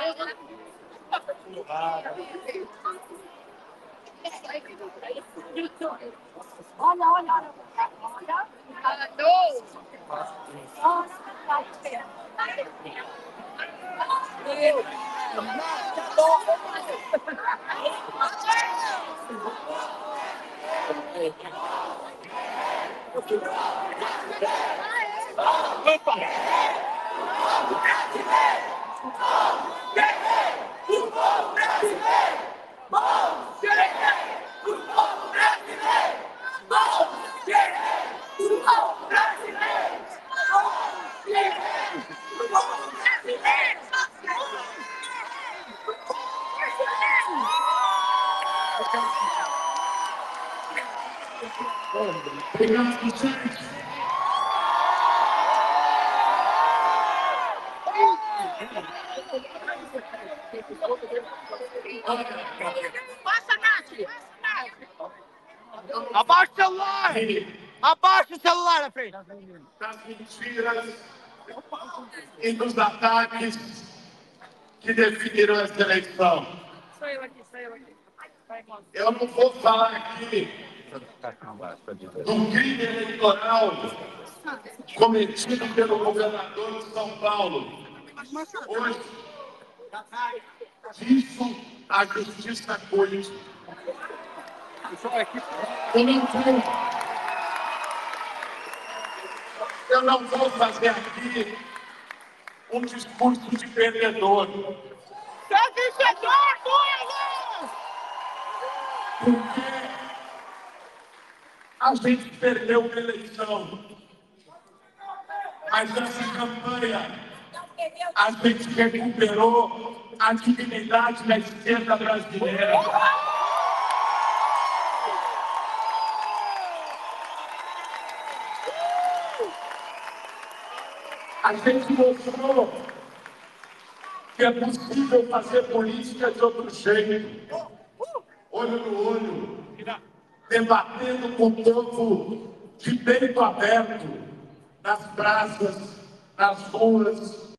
Abaixa o celular! Abaixa o celular na frente! Das mentiras e dos ataques que definiram essa eleição. Eu não vou falar aqui do crime eleitoral cometido pelo governador de São Paulo. Hoje, disso a justiça cuide. Eu não vou fazer aqui um discurso de perdedor. Porque a gente perdeu uma eleição. Mas nessa campanha, a gente recuperou a dignidade da esquerda brasileira. A gente mostrou que é possível fazer política de outro jeito, olho no olho, debatendo com o povo de peito aberto, nas praças, nas ruas,